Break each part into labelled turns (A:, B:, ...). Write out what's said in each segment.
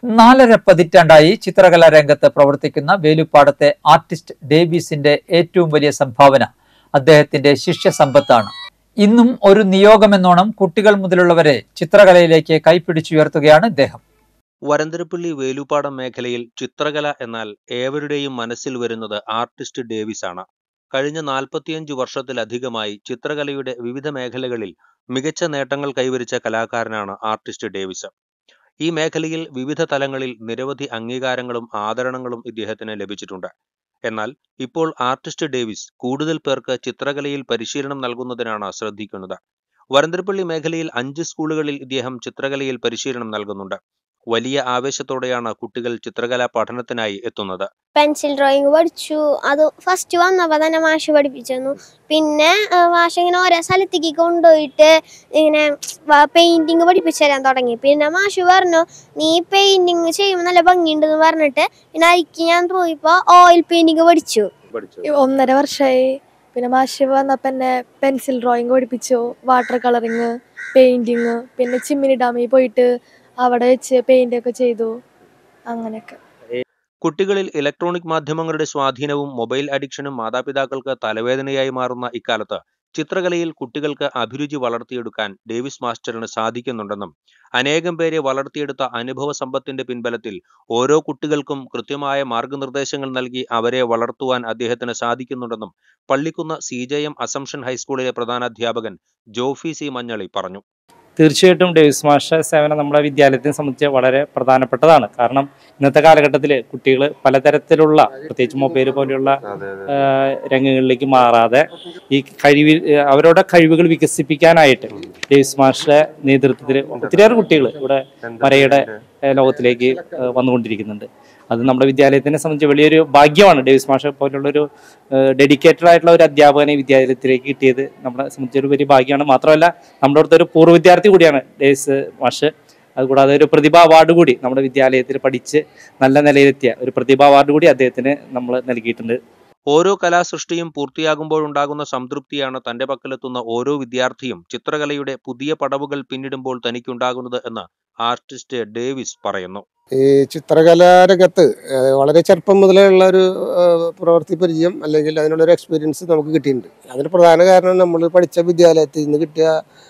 A: 4.5 പതിറ്റാണ്ടായി ചിത്രകലാ രംഗത്ത് പ്രവർത്തിക്കുന്ന വേലുപ്പാടത്തെ ആർട്ടിസ്റ്റ് ഡേവിസിന്റെ ഏറ്റവും വലിയ സംഭാവന അദ്ദേഹത്തിന്റെ ശിഷ്യസമ്പത്താണ്. ഇന്നും ഒരു നിയോഗമെന്നോണം കുട്ടികൾ മുതലുള്ളവരെ ചിത്രകലയിലേക്ക് കൈപ്പിടിച്ചുയർത്തുകയാണ് ഇദ്ദേഹം.
B: വരന്തരപ്പള്ളി വേലുപ്പാടം മേഖലയിൽ ചിത്രകല എന്നാൽ ഏവരുടെയും മനസ്സിൽ വരുന്നത് ആർട്ടിസ്റ്റ് ഡേവിസ് ആണ്. കഴിഞ്ഞ 45 വർഷത്തിലധികമായി ചിത്രകലയുടെ വിവിധ മേഖലകളിൽ മികച്ച നേട്ടങ്ങൾ കൈവരിച്ച കലാകാരനാണ് ആർട്ടിസ്റ്റ് ഡേവിസ്. ഈ മേഖലയിൽ വിവിധ തലങ്ങളിൽ നിരവധി അംഗീകാരങ്ങളും ആദരണങ്ങളും ഇദ്ദേഹത്തിന് ലഭിച്ചിട്ടുണ്ട്. എന്നാൽ ഇപ്പോൾ ആർട്ടിസ്റ്റ് ഡേവിസ് കൂടുതൽ പേർക്ക് ചിത്രകലയിൽ പരിശീലനം നൽകുന്നതിനാണ് ശ്രദ്ധിക്കുന്നത്. വരന്തരപ്പള്ളി മേഖലയിൽ 5 സ്കൂളുകളിൽ ഇദ്ദേഹം ചിത്രകലയിൽ പരിശീലനം നൽകുന്നുണ്ട്. വലിയ ആവേശത്തോടെയാണ് കുട്ടികൾ ചിത്രകലാ പഠനത്തിനായി എത്തുന്നത്.
C: പെൻസിൽ ഡ്രോയിങ് പഠിച്ചു. അത് ഫസ്റ്റ് വന്നപ്പോൾ തന്നെ മാഷ് പഠിപ്പിച്ചു. പിന്നെ മാഷ് ഇങ്ങനെ ഓരോ സ്ഥലത്തേക്ക് കൊണ്ടുപോയിട്ട് ഇങ്ങനെ പെയിന്റിങ് പഠിപ്പിച്ചു തരാൻ തുടങ്ങി. പിന്നെ മാഷ് പറഞ്ഞു, നീ പെയിന്റിങ് ചെയ്യുമ്പോൾ നല്ല ഭംഗിയുണ്ടെന്ന് പറഞ്ഞിട്ട് പിന്നെ അതിക്ക് ഞാൻ പോയിപ്പോൾ ഓയിൽ പെയിന്റിങ് പഠിച്ചു.
D: 1.5 വർഷമായി. പിന്നെ മാഷ് വന്നപ്പോൾ എന്നെ പെൻസിൽ ഡ്രോയിങ് പഠിപ്പിച്ചു, വാട്ടർ കളറിങ്, പെയിന്റിങ്, പിന്നെ ചിമ്മിനി ഡാമിൽ പോയിട്ട് അവിടെ വെച്ച് പെയിന്റ് ഒക്കെ ചെയ്തു. അങ്ങനെയൊക്കെ.
B: കുട്ടികളിൽ ഇലക്ട്രോണിക് മാധ്യമങ്ങളുടെ സ്വാധീനവും മൊബൈൽ അഡിക്ഷനും മാതാപിതാക്കൾക്ക് തലവേദനയായി മാറുന്ന ഇക്കാലത്ത് ചിത്രകലയിൽ കുട്ടികൾക്ക് അഭിരുചി വളർത്തിയെടുക്കാൻ ഡേവിസ് മാസ്റ്ററിന് സാധിക്കുന്നുണ്ടെന്നും അനേകം പേരെ വളർത്തിയെടുത്ത അനുഭവ സമ്പത്തിന്റെ പിൻബലത്തിൽ ഓരോ കുട്ടികൾക്കും കൃത്യമായ മാർഗനിർദ്ദേശങ്ങൾ നൽകി അവരെ വളർത്തുവാൻ അദ്ദേഹത്തിന് സാധിക്കുന്നുണ്ടെന്നും പള്ളിക്കുന്ന് CJM അസംഷൻ ഹൈസ്കൂളിലെ പ്രധാനാധ്യാപകൻ ജോഫി സി മഞ്ഞളി പറഞ്ഞു.
E: തീർച്ചയായിട്ടും ഡേവിസ് മാസ്റ്റർ സേവനം നമ്മുടെ വിദ്യാലയത്തെ സംബന്ധിച്ച് വളരെ പ്രധാനപ്പെട്ടതാണ്. കാരണം ഇന്നത്തെ കാലഘട്ടത്തിൽ കുട്ടികൾ പലതരത്തിലുള്ള പ്രത്യേകിച്ച് മൊബൈൽ പോലെയുള്ള രംഗങ്ങളിലേക്ക് മാറാതെ ഈ അവരുടെ കഴിവുകൾ വികസിപ്പിക്കാനായിട്ട് ഡേവിസ് മാസ്റ്ററുടെ നേതൃത്വത്തിൽ ഒത്തിരിയേറെ കുട്ടികൾ ഇവിടെ മരയുടെ ലോകത്തിലേക്ക് വന്നുകൊണ്ടിരിക്കുന്നുണ്ട്. അത് നമ്മുടെ വിദ്യാലയത്തിനെ സംബന്ധിച്ച് വലിയൊരു ഭാഗ്യമാണ്. ഡേവിസ് മാസ്റ്റർ പോലുള്ളൊരു ഡെഡിക്കേറ്റഡ് ആയിട്ടുള്ള ഒരു അധ്യാപകനെ വിദ്യാലയത്തിലേക്ക് കിട്ടിയത് നമ്മളെ സംബന്ധിച്ചൊരു വലിയ ഭാഗ്യമാണ്. മാത്രമല്ല നമ്മുടെ അടുത്ത ഒരു പൂർവ്വ വിദ്യാർത്ഥി കൂടിയാണ് ഡേവിസ് മാസ്റ്റർ. അതുകൂടാതെ ഒരു പ്രതിഭ അവാർഡ് കൂടി നമ്മുടെ വിദ്യാലയത്തിൽ പഠിച്ച് നല്ല നിലയിലെത്തിയ ഒരു പ്രതിഭ അവാർഡ് കൂടി അദ്ദേഹത്തിന് നമ്മൾ നൽകിയിട്ടുണ്ട്.
B: ഓരോ കലാസൃഷ്ടിയും പൂർത്തിയാകുമ്പോഴുണ്ടാകുന്ന സംതൃപ്തിയാണ് തന്റെ പക്കലെത്തുന്ന ഓരോ വിദ്യാർത്ഥിയും ചിത്രകലയുടെ പുതിയ പടവുകൾ പിന്നിടുമ്പോൾ തനിക്കുണ്ടാകുന്നത് എന്ന് ആർട്ടിസ്റ്റ് ഡേവിസ് പറയുന്നു.
F: ഈ ചിത്രകലാരംഗത്ത് വളരെ ചെറുപ്പം മുതലുള്ള ഒരു പ്രവൃത്തി പരിചയം അല്ലെങ്കിൽ അതിനുള്ളൊരു എക്സ്പീരിയൻസ് നമുക്ക് കിട്ടിയിട്ടുണ്ട്. അതിന് പ്രധാന കാരണം നമ്മൾ പഠിച്ച വിദ്യാലയത്തിൽ നിന്ന് കിട്ടിയ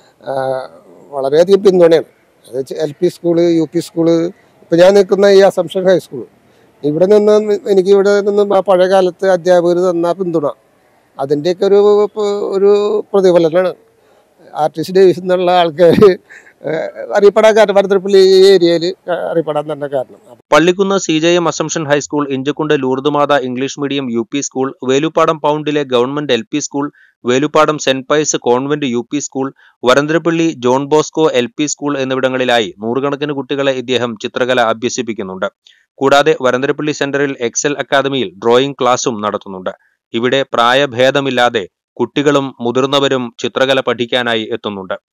F: വളരെയധികം പിന്തുണയാണ്. അത് LP സ്കൂള്, UP സ്കൂള്, ഇപ്പം ഞാൻ നിൽക്കുന്ന ഈ അസംഷൻ ഹൈസ്കൂള്, ഇവിടെ നിന്ന് എനിക്കിവിടെ നിന്ന് ആ പഴയ കാലത്ത് അധ്യാപകർ തന്ന പിന്തുണ, അതിൻ്റെയൊക്കെ ഒരു പ്രതിഫലനമാണ് ആർട്ടിസ്റ്റ് ഡേവിസ് എന്നുള്ള ആൾക്കാർ അറിയപ്പെടാൻ കാരണം. വരന്തരപ്പള്ളി ഏരിയയിൽ അറിയപ്പെടാൻ തന്നെ കാരണം.
B: Pallikkunnu CJM Assumption high school, Inchakkundu Lourdmatha English medium UP school, Veluppadam പൗണ്ടിലെ government LP school, Veluppadam saint Pius convent UP school, Varantharappilly John Bosco LP school എന്നിവിടങ്ങളിലായി നൂറുകണക്കിന് കുട്ടികളെ ഇദ്ദേഹം ചിത്രകല അഭ്യസിപ്പിക്കുന്നുണ്ട്. കൂടാതെ വരന്തരപ്പള്ളി സെന്ററിൽ എക്സൽ അക്കാദമിയിൽ ഡ്രോയിങ് ക്ലാസും നടത്തുന്നുണ്ട്. ഇവിടെ പ്രായഭേദമില്ലാതെ കുട്ടികളും മുതിർന്നവരും ചിത്രകല പഠിക്കാനായി എത്തുന്നുണ്ട്.